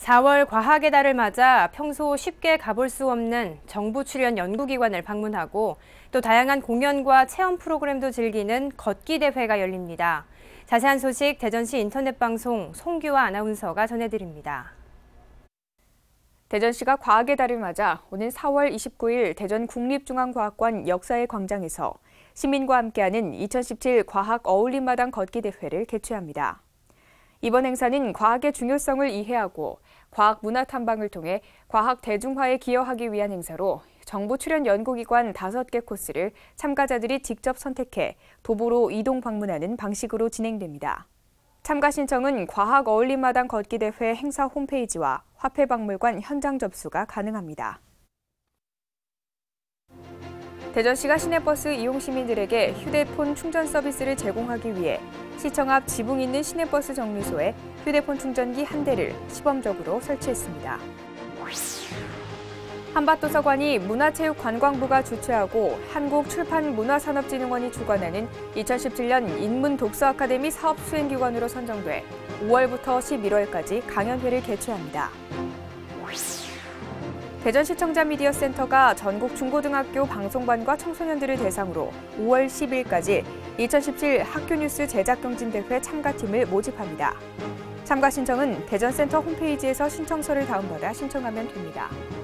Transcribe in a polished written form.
4월 과학의 달을 맞아 평소 쉽게 가볼 수 없는 정부 출연 연구기관을 방문하고 또 다양한 공연과 체험 프로그램도 즐기는 걷기 대회가 열립니다. 자세한 소식 대전시 인터넷방송 송규화 아나운서가 전해드립니다. 대전시가 과학의 달을 맞아 오는 4월 29일 대전 국립중앙과학관 역사의 광장에서 시민과 함께하는 2017 과학 어울림마당 걷기 대회를 개최합니다. 이번 행사는 과학의 중요성을 이해하고 과학 문화 탐방을 통해 과학 대중화에 기여하기 위한 행사로 정부 출연 연구기관 5개 코스를 참가자들이 직접 선택해 도보로 이동 방문하는 방식으로 진행됩니다. 참가 신청은 과학 어울림마당 걷기 대회 행사 홈페이지와 화폐박물관 현장 접수가 가능합니다. 대전시가 시내버스 이용 시민들에게 휴대폰 충전 서비스를 제공하기 위해 시청 앞 지붕 있는 시내버스 정류소에 휴대폰 충전기 1대를 시범적으로 설치했습니다. 한밭도서관이 문화체육관광부가 주최하고 한국출판문화산업진흥원이 주관하는 2017년 인문독서아카데미 사업수행기관으로 선정돼 5월부터 11월까지 강연회를 개최합니다. 대전시청자 미디어센터가 전국 중고등학교 방송반과 청소년들을 대상으로 5월 10일까지 2017 학교뉴스 제작경진대회 참가팀을 모집합니다. 참가 신청은 대전센터 홈페이지에서 신청서를 다운받아 신청하면 됩니다.